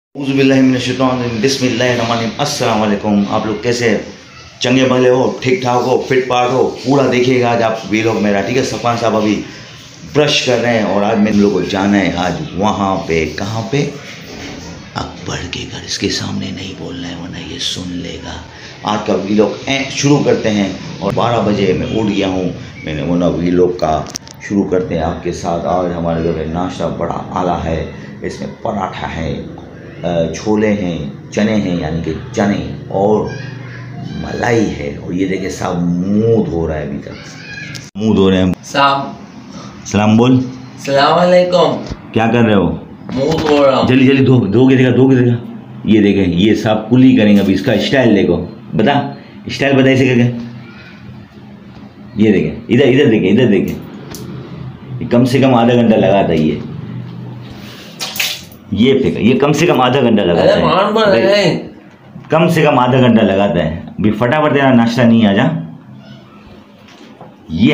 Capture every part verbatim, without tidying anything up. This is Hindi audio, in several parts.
बिस्मिल्लाहिर्रहमानिर्रहीम। अस्सलाम वालेकुम। आप लोग कैसे चंगे भले हो, ठीक ठाक हो, फिट फाट हो? पूरा देखिएगा आज आप वीलॉग मेरा, ठीक है। सफ़ान साहब अभी ब्रश कर रहे हैं और आज मैं लोग को जाना है आज वहाँ पे। कहाँ पे? अकबर के घर। इसके सामने नहीं बोलना है वरना ये सुन लेगा। आज का वीलॉग शुरू करते हैं और बारह बजे मैं उठ गया हूँ। मैंने वो ना वीलॉग का शुरू करते हैं आपके साथ। आज हमारे घर में नाश्ता बड़ा आला है। इसमें पराठा है, छोले हैं, चने हैं यानी कि चने, और मलाई है। और ये देखिए साहब मुंह धो रहा है, अभी तक मुंह धो रहे हैं। साहब सलाम बोल। सलाम अलैकुम। क्या कर रहे हो? मुंह धो रहा हूँ। जल्दी जल्दी धो धो के देखा धो के देखा। ये देखें, ये साहब कुली करेंगे अभी। इसका स्टाइल देखो, बता स्टाइल बता इसे करके। ये देखें, इधर इधर देखें, इधर देखें। कम से कम आधा घंटा लगा था ये ये फेंका। ये कम से कम आधा घंटा लगाता है, कम से कम आधा घंटा लगाता है। अभी फटाफट तेरा नाश्ता नहीं आ जा। ये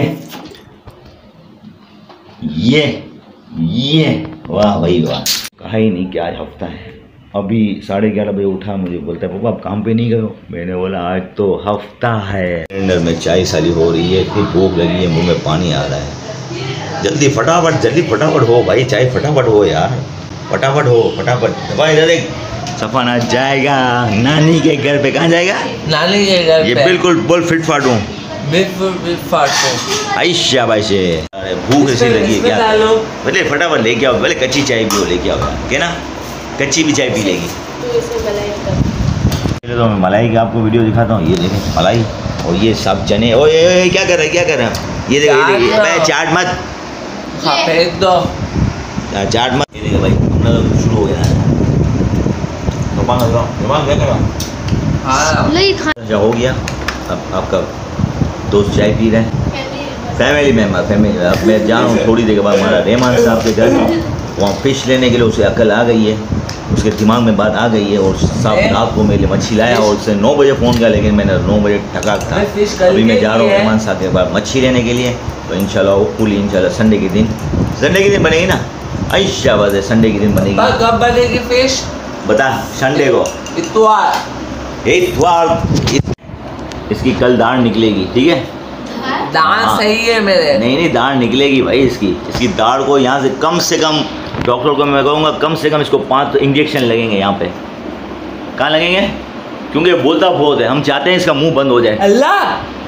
ये ये वाह भाई वाह। कहा ही नहीं कि आज हफ्ता है। अभी साढ़े ग्यारह बजे उठा, मुझे बोलता है पापा आप काम पे नहीं गए हो? मैंने बोला आज तो हफ्ता है। सिलेंडर में चाय साली हो रही है, इतनी भूख लगी है, मुंह में पानी आ रहा है। जल्दी फटाफट जल्दी फटाफट हो भाई, चाय फटाफट हो यार, फटाफट हो फटाफट। इधर देख, सफान आज जाएगा नानी के घर पे। कहाँ जाएगा? नानी के घर पे। ये बिल्कुल बोल फिट फाट हूँ, बिल्कुल फिट फाट हूँ। आयशा भाई से। अरे भूख ऐसी लगी है क्या? पहले फटाफट लेके आओ, पहले कच्ची चाय पियो, लेके आओ क्या ना, कच्ची भी चाय पी लेगी। पहले तो मैं मलाई की आपको वीडियो दिखाता हूँ। ये देखें मलाई, और ये सब चने। ओ ये क्या कर रहे हैं, क्या कर रहे हैं? ये देखो, ये देखिए, चाट मत फेंक दो, चाट मत। ये देखो भाई, अपना तो शुरू हो गया है। क्या हो गया? अब आपका दोस्त चाय पी रहे हैं, फैमिली मेम्बर फैमिली। अब मैं जा रहा हूँ थोड़ी देर के बाद हमारा रहमान साहब के घर, वहाँ फिश लेने के लिए। उसे अकल आ गई है, उसके दिमाग में बात आ गई है। और साहब रात को मेरे लिए मच्छी लाया और उससे नौ बजे फ़ोन किया, लेकिन मैंने नौ बजे ठकाक था। अभी मैं जा रहा हूँ रहमान साहब के बाद मच्छी लेने के लिए। तो इंशाल्लाह होपफुली इंशाल्लाह संडे के दिन, संडे के दिन बनेगी ना? आयशा बात है, संडे के दिन बनेगी। कब बनेगी फिश? बता। संडे को, इतवार। इतवार। इसकी कल दाढ़ निकलेगी, ठीक है? दाढ़ सही है मेरे? नहीं नहीं दाढ़ निकलेगी भाई इसकी। इसकी दाढ़ को यहाँ से कम से कम, डॉक्टर को मैं कहूँगा कम से कम इसको पाँच इंजेक्शन लगेंगे यहाँ पे। कहाँ लगेंगे? क्योंकि बोलता बहुत है, हम चाहते हैं इसका मुंह बंद हो जाए। अल्लाह।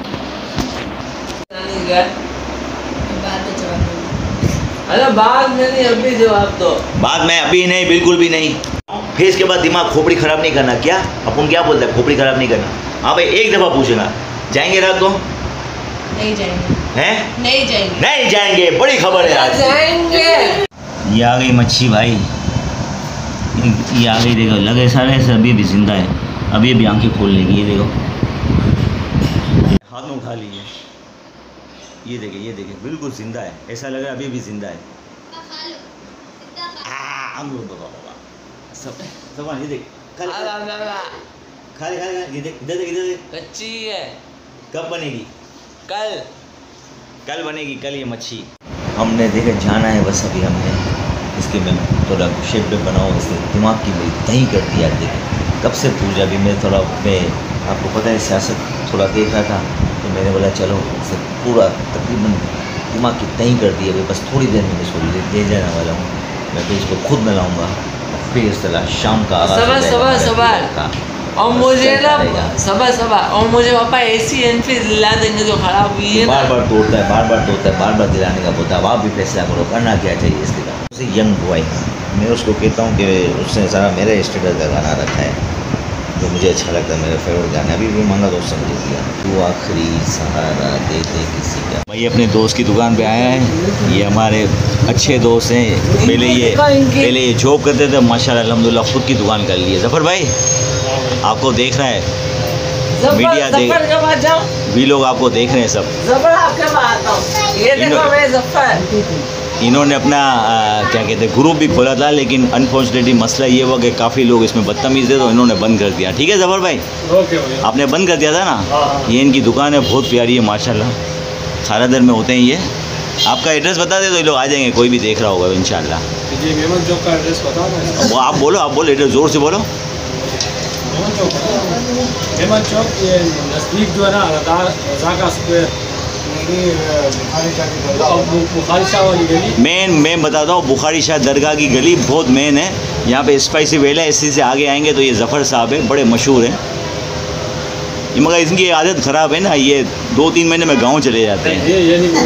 अरे बाद में नहीं, अभी जवाब दो। बाद में अभी नहीं, बिल्कुल भी नहीं। फेस के बाद दिमाग खोपड़ी खराब नहीं करना। क्या अपन क्या बोलते हैं? खोपड़ी खराब नहीं करना। हाँ भाई, एक दफ़ा पूछेगा जाएंगे रात को? नहीं जाएंगे। हैं? नहीं जाएंगे। नहीं जाएंगे, बड़ी खबर है आज। जाएंगे। ये आ गई मच्छी भाई, ये आ गई। देखो लगे सारे से अभी भी जिंदा है, अभी भी आंखें खोल लेगी। ये देखो हाथ में उठा ली है। ये देखिए, ये देखिए बिल्कुल जिंदा है, ऐसा लग रहा है अभी भी जिंदा है। सब सब ये देख, खाली खाली खाली ये देख, इधर देख, इधर देख, कच्ची है। कब बनेगी? कल कल बनेगी, कल ये मच्छी। हमने देखा जाना है बस। अभी हमने इसके में थोड़ा शेप पे बनाओ, इसके दिमाग की मेरी दही कर दिया। देखें कब से पूजा भी मैं थोड़ा, मैं आपको पता है सियासत थोड़ा देख रहा था, तो मैंने बोला चलो इसे पूरा तकरीबन दिमाग की दही कर दी। अभी बस थोड़ी देर में इसको ले जाने वाला हूँ मैं, फिर इसको खुद मिलाऊँगा। फिर इस तरह शाम का आगाज़ सुबह सुबह सुबह और मुझे ना सुबह सुबह और मुझे पापा एसी एनफील्ड दिला देंगे जो खराब हुई है। बार बार तोड़ता है, बार बार तोड़ता है, बार बार दिलाने का बोलता है। आप भी फैसला करो, करना क्या चाहिए इसके बाद। उसे यंग बॉय मैं उसको कहता हूँ कि उसने सारा मेरे स्टेटस का गाना रखा है जो मुझे अच्छा लगता है, मेरा फेवरेट गाना। अभी भी मांगा तो उससे मुझे दिया, तू आखिरी सहारा दे दे किसी का। भाई अपने दोस्त की दुकान पे आया है, ये हमारे अच्छे दोस्त हैं। पहले ये पहले ये जॉब करते थे, माशाल्लाह अल्हम्दुलिल्लाह खुद की दुकान कर ली है। जफ़र भाई आपको देख रहा है, मीडिया देख, भी लोग आपको देख रहे हैं सब। ज़फ़र आपके पास आता हूं। ये देखो मैं ज़फ़र। इन्होंने अपना आ, क्या कहते हैं ग्रुप भी खोला था, लेकिन अनफॉर्चुनेटली मसला ये हुआ कि काफ़ी लोग इसमें बदतमीज़ थे, तो इन्होंने बंद कर दिया। ठीक है ज़फ़र भाई, आपने बंद कर दिया था ना? ये इनकी दुकान है, बहुत प्यारी है माशाल्लाह। खारादर में होते हैं ये, आपका एड्रेस बता दे तो ये लोग आ जाएंगे, कोई भी देख रहा होगा इंशाल्लाह। जी मेमन चौक का एड्रेस बता दें। वो आप बोलो, आप बोलो एड्रेस ज़ोर से बोलो। मेमन चौक मेमन चौक ये नज़दीक जो है ना रज़ा का स्क्वायर, बुखारी शाह वाली गली। मेन मैं बताता हूँ, बुखारी शाह दरगाह की गली बहुत मेन है। यहाँ पे स्पाइसी वेला है, इसी से आगे आएंगे तो ये ज़फ़र साहब है, बड़े मशहूर हैं ये, मगर इनकी आदत ख़राब है ना, ये दो तीन महीने में गांव चले जाते हैं। ये ये नहीं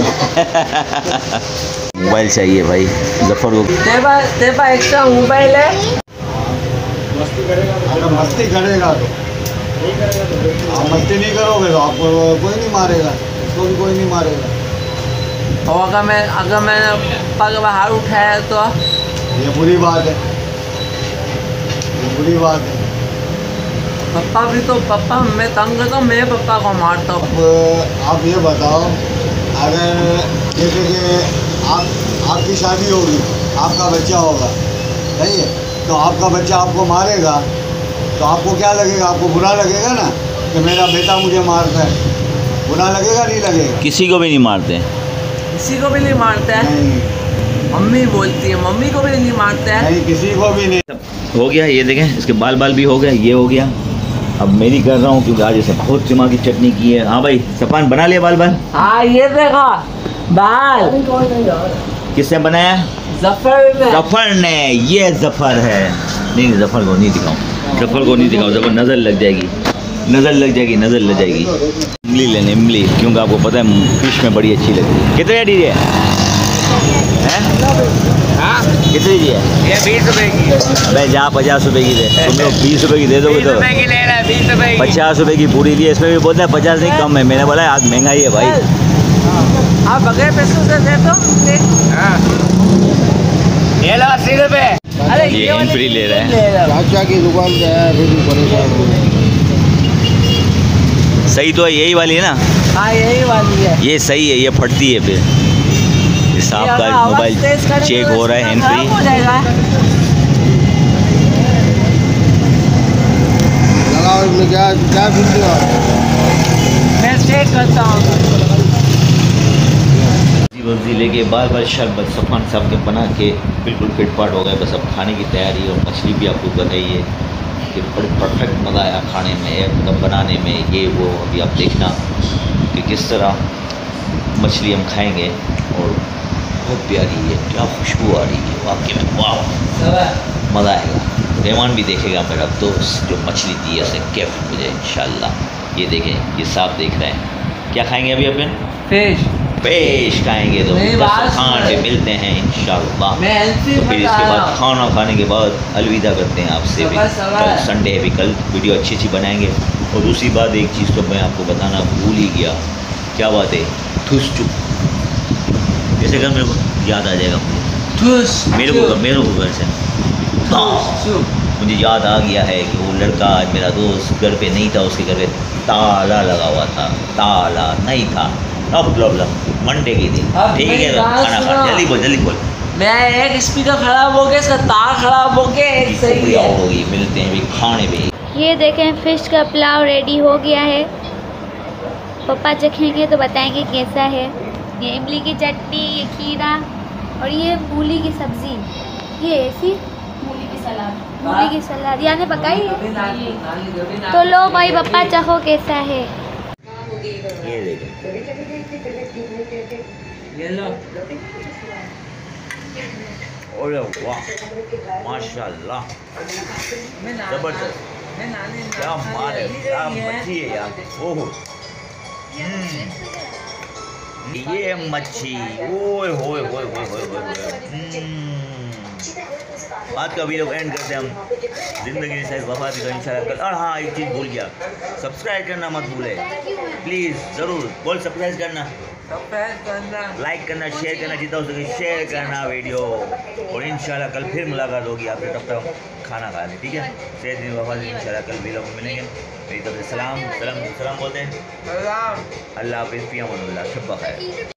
मोबाइल चाहिए भाई ज़फ़र को। तेबा तेबा एक्स्ट्रा मोबाइल है। मस्ती करेगा तो अगर मस्ती करेगा तो नहीं करेगा तो बिल्कुल आप मस्ती नहीं करोगे तो आपको कोई नहीं मारेगा, इसको भी कोई नहीं मारेगा। और अगर मैं अगर मैंने पप्पा का बाहर उठाया तो ये बुरी बात है, ये बुरी बात है। पप्पा भी तो पप्पा मैं तंग तो मैं पप्पा को मारता हूँ। अब आप ये बताओ, अगर जैसे कि आप आपकी शादी होगी, आपका बच्चा होगा, सही है, तो आपका बच्चा आपको मारेगा तो आपको क्या लगेगा? आपको बुरा लगेगा ना कि मेरा बेटा मुझे मारता है, बुरा लगेगा नहीं लगेगा? किसी को भी नहीं मारते हैं। किसी को भी नहीं मारता है। नहीं मम्मी बोलती है, मम्मी को भी नहीं मारता है। नहीं, किसी को भी नहीं। हो गया, ये देखें इसके बाल बाल भी हो गया, ये हो गया। अब मेरी कर रहा हूँ क्योंकि आज इसे बहुत चिमा की चटनी की है। हाँ भाई सफान बना लिया बाल बाल? हाँ ये देखा बाल किसने बनाया? जफर ने। जफर ने। ये जफर है। नहीं जफर को नहीं दिखाऊं, जफर को नहीं दिखाऊं, जफर नज़र लग जाएगी, नज़र लग जाएगी, नज़र लग जाएगी। इमली लेने इमली, क्योंकि आपको पता है फिश में बड़ी अच्छी लगती है। कितने डी है? कितनी दी है? ये बीस रुपए की। भाई जहाँ पचास रुपए की दे, तुम लोग बीस रुपए की दे दोगे तो की ले रहा है, बीस रुपए की। पचास रुपए की पूरी दी है, इसमें भी बोलता है पचास नहीं कम है। मैंने बोला आज महंगाई है भाई। आप बगैर पैसों से दे दो। ये लो अस्सी रुपए। अरे ये वाली फ्री ले रहा है। ले रहा है। चाचा की दुकान पे है, फिर भी परेशान हो गए। सही तो है, यही वाली है ना? हाँ यही वाली है। ये सही है, ये फटती है फिर। इस ये आपका अगर आवाज़ मोबाइल तेज करेंगे चेक तो हो रहा है हैंड खराब हो फ्री। जाएगा। लगाओ इसमें क्या क्या फिरती हो? मैं चेक करता हूँ। वब्जी लेके बार बार शरबत सफ़ान साहब के बना के बिल्कुल फिट फाट हो गए। बस अब खाने की तैयारी, और मछली भी आपको बताई है कि बड़े परफेक्ट मज़ा आया खाने में, मतलब बनाने में, ये वो। अभी आप देखना कि किस तरह मछली हम खाएंगे, और बहुत प्यारी है, क्या खुशबू आ रही है वाकई में, वाह मज़ा आएगा। रहमान भी देखेगा मेरा दोस्त जो मछली दी है उसे गिफ्ट मुझे इंशाल्लाह। ये देखें, ये साफ देख रहे हैं। क्या खाएंगे अभी अपन? फिश। पेश खाएंगे तो मेरी बात खान पे सुनो। मिलते हैं इंशाल्लाह। मैं एलसी तो फिर बता इसके रहा बाद हूँ। खाना खाने के बाद अलविदा करते हैं आपसे भी। सवा सवा। कल संडे है भी, कल वीडियो अच्छी अच्छी बनाएंगे। और दूसरी बात, एक चीज़ तो मैं आपको बताना भूल ही गया। क्या बात है? ठुस चुप, जैसे कर मेरे को याद आ जाएगा मुझे। ठुस मेरे को मेरे को घर से चुप। मुझे याद आ गया है कि वो लड़का आज मेरा दोस्त घर पे नहीं था, उसके घर पे ताला लगा हुआ था, ताला नहीं था। नो प्रॉब्लम, मंडे की दिन अब ठीक मेरी है, बात खाना खा। सुनो। जल्दी बोल जल्दी बोल। मैं एक स्पीकर खराब हो गया, इसका तार खराब हो गया, एक सही शुक्रिया है। होगी, मिलते हैं भी खाने पे। ये देखें फिश का पुलाव रेडी हो गया है। पापा चखेंगे तो बताएंगे कैसा है। ये इमली की चटनी, ये खीरा और ये मूली की सब्जी, ये ऐसी मूली की सलाद। मूली की सलाद यानी पकाई है। कभी नाली नाली कभी नाली। तो लो भाई पप्पा चखो कैसा है। ये देखो, ये लो। अरे वाह माशाल्लाह, मैं ना- जबरदस्त, मैं नानी क्या नानी माल है, रही क्या है। मच्छी है यार। ओहो हम्म, ये मच्छी, ओए होए होए होए होए होए। हम्म, आज का वीडियो एंड करते हैं हम। ज़िंदगी से वफा भी इंशाल्लाह कल। और हाँ एक चीज़ भूल गया, सब्सक्राइब करना मत भूले प्लीज़, ज़रूर बोल सब्सक्राइब करना, सफेद करना। लाइक करना, शेयर करना, जितना हो सके शेयर करना वीडियो। और इंशाल्लाह कल फिर मुलाकात होगी आपसे, तब तक खाना खा लें, ठीक है। सेहत दिन वफा दिन इंशाल्लाह कल वीडियो में मिलेंगे। मेरी तरफ से सलाम सलाम सलाम बोलते हैं। सलाम। अल्लाह हाफ़िज़, फ़ी अमान अल्लाह, शब बख़ैर।